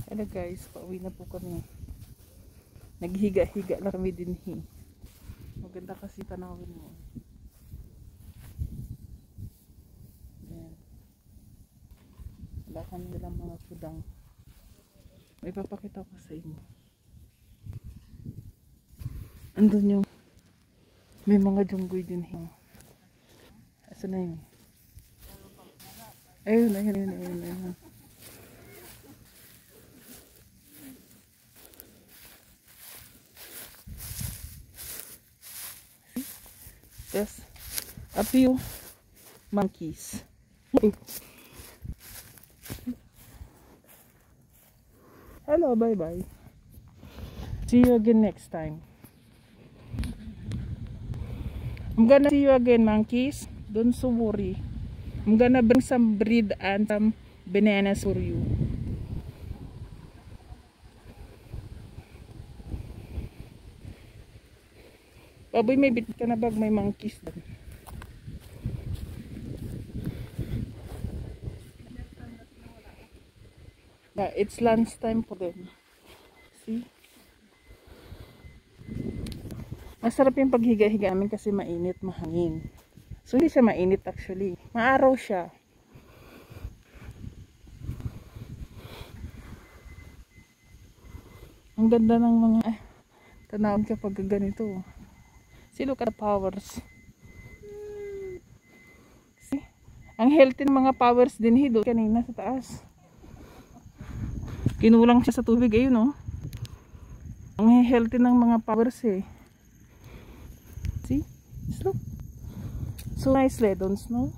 Hello guys, pauwi na po kami. Naghiga-higa lang kami din. Maganda kasi tanawin mo. Ayan. Wala kami nilang mga kudang. May papakita ko sa inyo. Andun yung may mga junggoy din. Asa na yun? Ayun. There's a few monkeys. Hello, bye-bye. See you again next time. I'm gonna see you again, monkeys. Don't so worry. I'm gonna bring some bread and some bananas for you. Baboy, may bit ka na bag, may monkeys doon. Yeah, it's lunch time for them. See? Masarap yung paghiga-higa namin kasi mainit, mahangin. So hindi siya mainit actually. Maaraw siya. Ang ganda ng mga tanawin kapag ganito. See, look at the powers. See? Ang healthy ng mga powers din doon kanina sa taas. Kinulang siya sa tubig, ayun oh. Ang healthy ng mga powers eh. See? Look. So nicely, don't snow.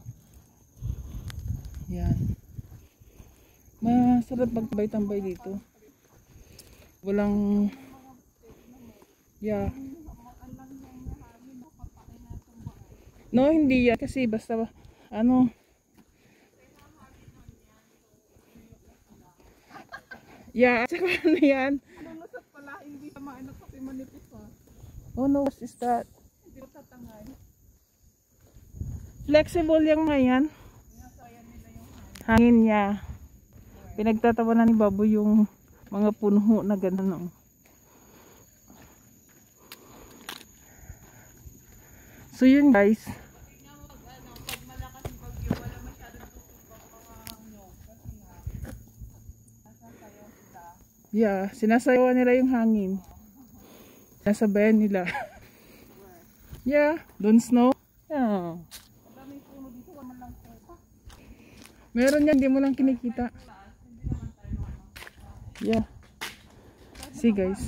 Yan. Masarap magtambay-tambay dito. Walang no, hindi yan kasi basta ano at saka ano yan lusot pala, hindi tama kasi manipis pa. Oh no, what is that? Hindi tatangay. Flexible yung mga yan. Hangin niya. Pinagtatawanan ni Baboy yung mga punho na gano'n. So yun guys. Pag malakas yung bagyo, wala masyadong tutubang mga nyog. Kasi nga, nasasayaw sila. Yeah, sinasayawan nila yung hangin. Sinasabayan nila. Yeah, don't snow. Yeah. May puno dito, wala lang pupa. Meron yan, hindi mo lang kinikita. Yeah. See guys.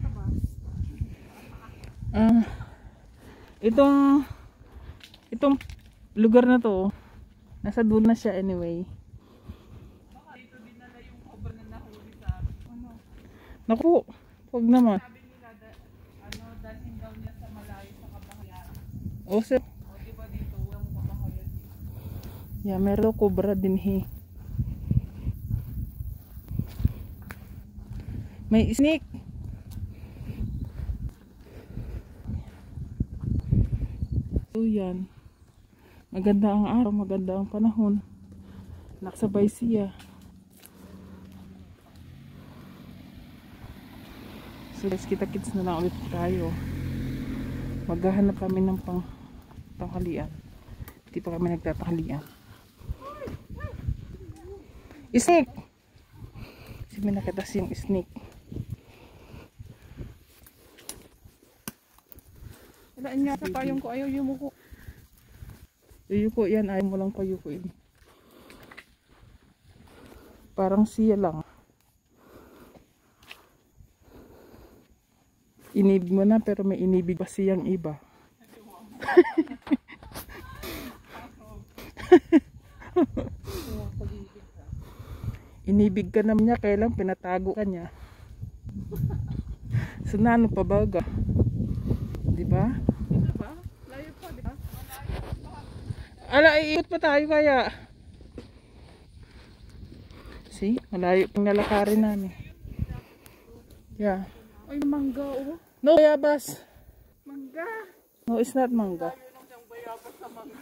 Itong lugar na to, nasa dulo na siya anyway. Baka dito dinala yung cobra na nahuli sa ano. Naku, huwag naman. Sabi nila, dalhin daw niya sa malayo sa kabahayan. O sir. O diba dito, walang kabahayan dito. Yeah, meron cobra din May snake. So yan. Maganda ang araw, maganda ang panahon. Naksabay siya. So guys, kita-kits na lang ulit tayo. Maghahanap kami ng tanghalian. Hindi pa kami nagtatanghalian. Snake! Kasi may nakita siyang snake. Wala niya sa payong ko, ayaw yumuko. Yuyuko yan, ayaw mo lang payukuin. Parang siya lang. Inibig mo na pero may inibig pa siyang iba. Inibig ka naman niya, kaya lang pinatago ka niya. So nano pa baga? Diba? Diba? Layo pa, diba? Ala, iikot pa tayo kaya. See? Malayo pang nalakarin namin. Yeah. Ay, mangga oh. No, bayabas. Mangga. No, it's not mangga. Layo lang siyang bayabas sa mangga.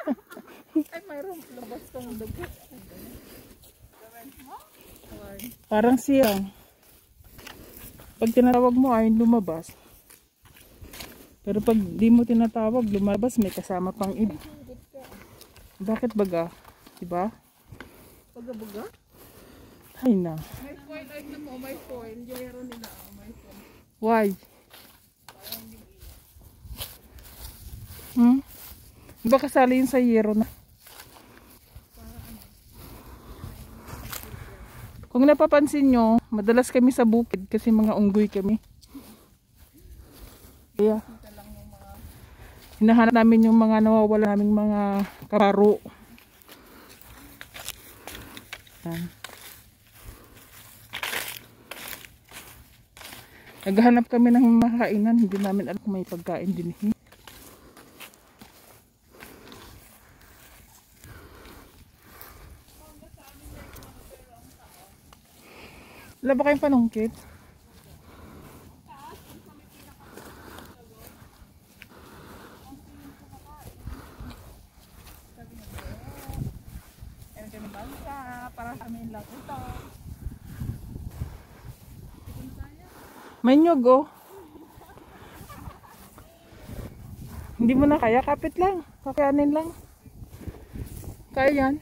Ay, mayroong labas kang dagat. Gawin mo? Parang siyang. Pag tinatawag mo ay lumabas. Pero pag di mo tinatawag, lumabas, may kasama pang iba. Bakit baga? Diba? Baga-baga? Ay na. May foil, ay na mo, may foil. Yung meron nila, may foil. Why? Di ba kasali yun sa yero na? Kung napapansin nyo, madalas kami sa bukid kasi mga unggoy kami. Kaya, hinahanap namin yung mga nawawala naming mga kaparo. Yan. Naghahanap kami ng makainan, hindi namin alam kung may pagkain din. Wala ba kayong panungkit? Para sa amin lang ito. May nyog oh. Hindi mo na kaya, kapit lang. Kakayanin lang. Kaya yan.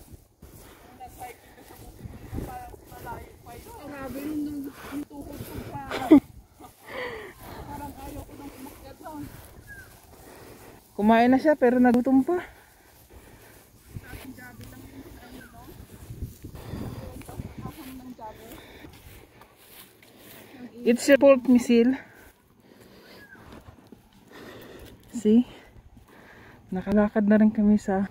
Grabe yung tuhod ko pa. Parang ayaw ko nang umakyat doon. Kumain na siya pero nagutom pa. It's your fault, Misil. See? Nakalakad na rin kami sa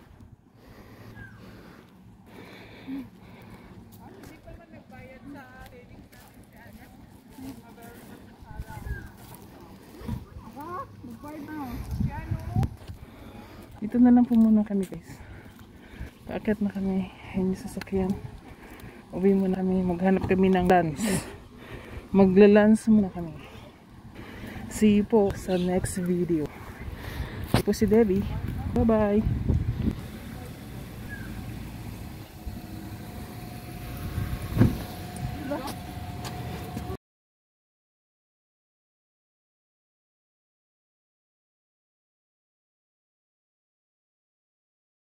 ito na lang po muna kami guys. Paakyat na kami. Ayun yung sasakyan. Uwi muna kami. Maghanap kami ng lunch. Magla-lunch muna kami. See you po sa next video. Ito po si Debbie. Bye bye.